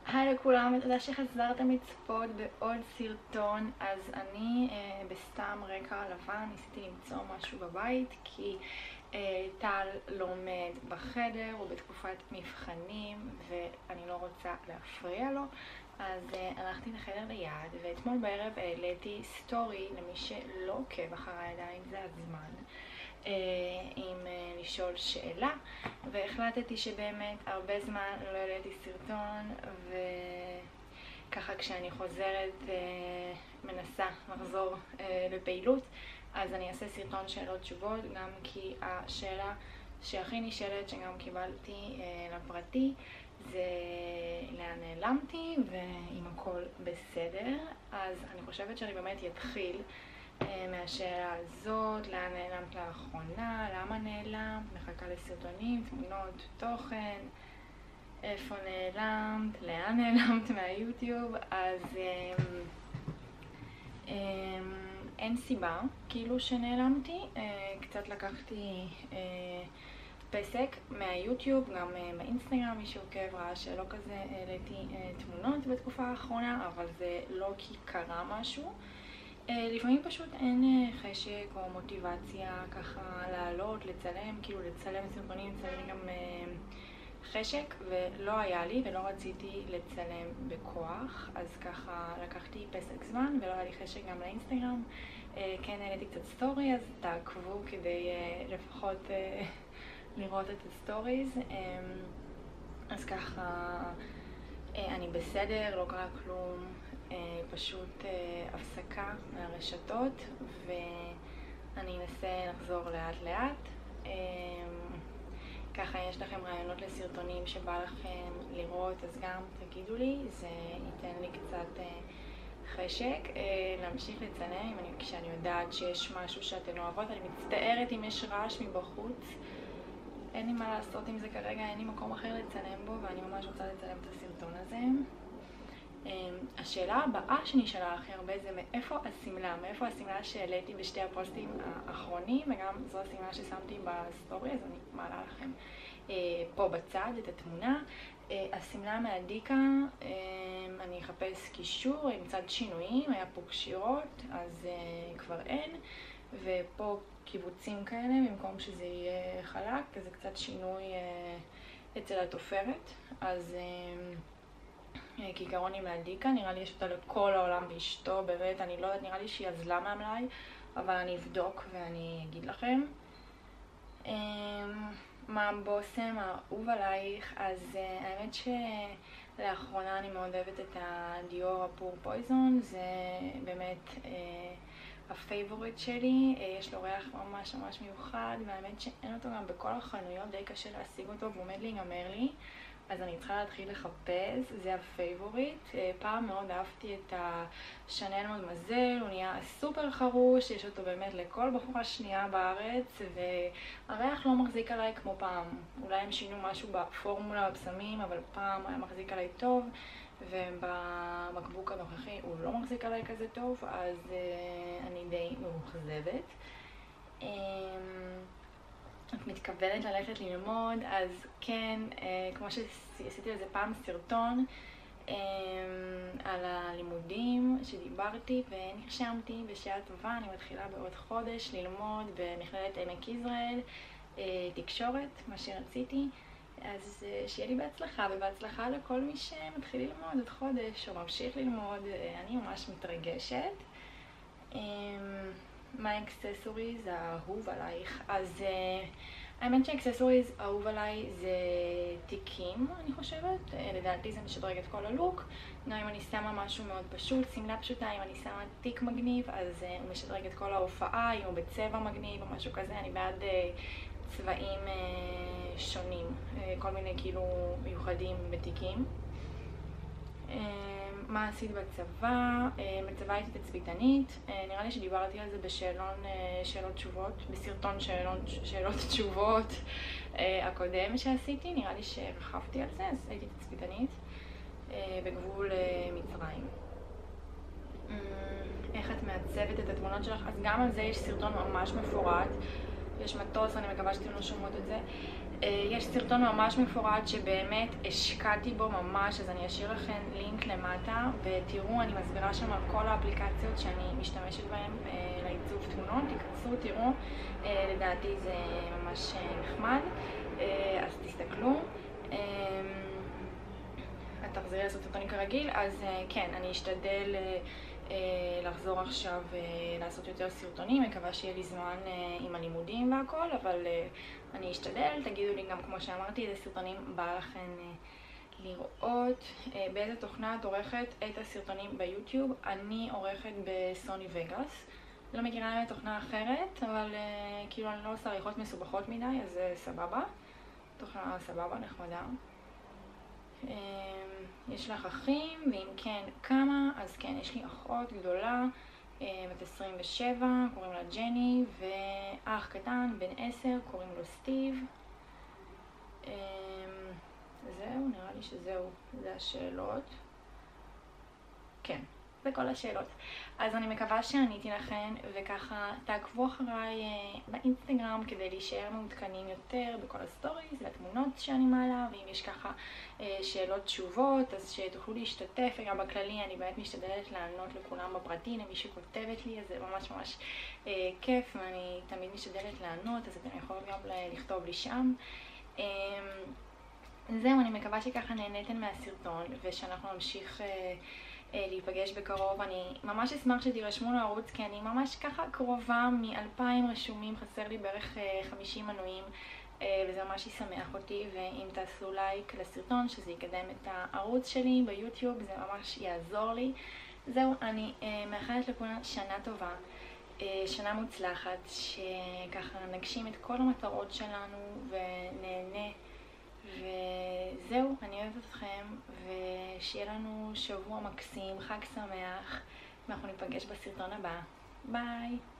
היי לכולם, ותודה שחזרתם לצפות בעוד סרטון. אז אני בסתם רקע לבן ניסיתי למצוא משהו בבית כי טל לומד בחדר, הוא בתקופת מבחנים ואני לא רוצה להפריע לו, אז הלכתי לחדר ליד, ואתמול בערב העליתי סטורי למי שלא עוקב אחריי עדיין, זה הזמן, עם לשאול שאלה, והחלטתי שבאמת הרבה זמן לא העליתי סרטון, וככה כשאני חוזרת מנסה לחזור לפעילות, אז אני אעשה סרטון שאלות תשובות, גם כי השאלה שהכי נשאלת שגם קיבלתי לפרטי זה לאן נעלמתי ואם הכל בסדר. אז אני חושבת שאני באמת אתחיל מהשאלה הזאת, לאן נעלמת לאחרונה, למה נעלמת, מחכה לסרטונים, תמונות, תוכן, איפה נעלמת, לאן נעלמת מהיוטיוב. אז אין סיבה כאילו שנעלמתי, קצת לקחתי פסק מהיוטיוב, גם באינסטגרם מי שעוקב ראה שלא כזה העליתי תמונות בתקופה האחרונה, אבל זה לא כי קרה משהו. לפעמים פשוט אין חשק או מוטיבציה ככה לעלות, לצלם, כאילו לצלם סרטונים, לצלם גם חשק, ולא היה לי ולא רציתי לצלם בכוח, אז ככה לקחתי פסק זמן ולא היה לי חשק גם לאינסטגרם. כן העליתי קצת סטורי, אז תעקבו כדי לפחות לראות את הסטוריז. אז ככה אני בסדר, לא קרה כלום, פשוט הפסקה מהרשתות, ואני אנסה לחזור לאט לאט. ככה יש לכם רעיונות לסרטונים שבא לכם לראות, אז גם תגידו לי, זה ייתן לי קצת חשק להמשיך לצלם כשאני יודעת שיש משהו שאתן אוהבות. אני מצטערת אם יש רעש מבחוץ, אין לי מה לעשות עם זה כרגע, אין לי מקום אחר לצלם בו ואני ממש רוצה לצלם את הסרטון הזה. השאלה הבאה שנשאלה הכי הרבה זה מאיפה השמלה, מאיפה השמלה שהעליתי בשתי הפוסטים האחרונים, וגם זו השמלה ששמתי בסטורי, אז אני מעלה לכם פה בצד את התמונה. השמלה מהדיקה, אני אחפש קישור עם צד שינויים, היה פה קשירות אז כבר אין, ופה קיבוצים כאלה במקום שזה יהיה חלק, זה קצת שינוי אצל התופרת. אז כעיקרון היא מהדיקה, נראה לי יש אותה לכל העולם ואשתו, באמת אני לא יודעת, נראה לי שהיא אזלה מהמלאי, אבל אני אבדוק ואני אגיד לכם. מה הבושם האהוב עלייך? אז האמת שלאחרונה אני מאוד אוהבת את הדיור הפור פויזון, זה באמת הפייבוריט שלי, יש לו ריח ממש ממש מיוחד, והאמת שאין אותו גם בכל החנויות, די קשה להשיג אותו והוא עומד להיגמר לי, אז אני צריכה להתחיל לחפש. זה הפייבוריט. פעם מאוד אהבתי את השנל מדמזל, הוא נהיה סופר חרוש, יש אותו באמת לכל בחורה שנייה בארץ, והריח לא מחזיק עליי כמו פעם. אולי הם שינו משהו בפורמולה בפסמים, אבל פעם היה מחזיק עליי טוב, ובמקבוק הנוכחי הוא לא מחזיק עליי כזה טוב, אז אני די מאוכזבת. את מתכוונת ללכת ללמוד? אז כן, כמו שעשיתי על זה פעם סרטון על הלימודים שדיברתי ונרשמתי בשעה טובה, אני מתחילה בעוד חודש ללמוד במכללת עמק יזרעאל תקשורת, מה שרציתי. אז שיהיה לי בהצלחה, ובהצלחה לכל מי שמתחיל ללמוד עוד חודש או ממשיך ללמוד, אני ממש מתרגשת. מה האקססוריז האהוב עלייך? אז האמת שהאקססוריז האהוב עליי זה תיקים, אני חושבת. לדעתי זה משדרג את כל הלוק. גם אם אני שמה משהו מאוד פשוט, שמלה פשוטה, אם אני שמה תיק מגניב, אז הוא משדרג את כל ההופעה, אם הוא בצבע מגניב או משהו כזה. אני בעד צבעים שונים, כל מיני כאילו מיוחדים בתיקים. מה עשית בצבא? בצבא הייתי תצפיתנית, נראה לי שדיברתי על זה בשאלון שאלות תשובות, בסרטון שאלות תשובות הקודם שעשיתי, נראה לי שרחבתי על זה, אז הייתי תצפיתנית בגבול מצרים. איך את מעצבת את התמונות שלך? אז גם על זה יש סרטון ממש מפורט, יש מטוס, אני מקווה שאתם לא שומעות את זה. יש סרטון ממש מפורט שבאמת השקעתי בו ממש, אז אני אשאיר לכם לינק למטה, ותראו, אני מסבירה שם על כל האפליקציות שאני משתמשת בהן לעיצוב תמונות, תיכנסו, תראו, לדעתי זה ממש נחמד, אז תסתכלו. את תחזרי לעשות סרטונים כרגיל, אז כן, אני אשתדל לחזור עכשיו לעשות יותר סרטונים, מקווה שיהיה לי זמן עם הלימודים והכל, אבל אני אשתדל. תגידו לי גם, כמו שאמרתי, איזה סרטונים בא לכם לראות, באיזה תוכנה את עורכת את הסרטונים ביוטיוב. אני עורכת בסוני וגאס, לא מכירה להם תוכנה אחרת, אבל כאילו אני לא עושה עריכות מסובכות מדי, אז סבבה, תוכנה סבבה, נחמדה. יש לך אחים, ואם כן כמה, אז כן, יש לי אחות גדולה, בת 27, קוראים לה ג'ני, ואח קטן, בן 10, קוראים לו סטיב. זהו, נראה לי שזהו, זה השאלות. כן, זה כל השאלות. אז אני מקווה שעניתי לכן, וככה תעקבו אחריי באינסטגרם כדי להישאר מעודכנים יותר בכל הסטוריז והתמונות שאני מעלה, ואם יש ככה שאלות תשובות, אז שתוכלו להשתתף. וגם בכללי אני באמת משתדלת לענות לכולם בפרטי, למי שכותבת לי, אז זה ממש ממש כיף, ואני תמיד משתדלת לענות, אז אתם יכולים גם לכתוב לי שם. זהו, אני מקווה שככה נהניתם מהסרטון, ושאנחנו נמשיך להיפגש בקרוב. אני ממש אשמח שתירשמו לערוץ, כי אני ממש ככה קרובה מ-2,000 רשומים, חסר לי בערך 50 מנויים, וזה ממש ישמח אותי. ואם תעשו לייק לסרטון, שזה יקדם את הערוץ שלי ביוטיוב, זה ממש יעזור לי. זהו, אני מאחלת לכולם שנה טובה, שנה מוצלחת, שככה נגשים את כל המטרות שלנו ונהנה. וזהו, אני אוהבת אתכם, ושיהיה לנו שבוע מקסים, חג שמח, ואנחנו ניפגש בסרטון הבא. ביי!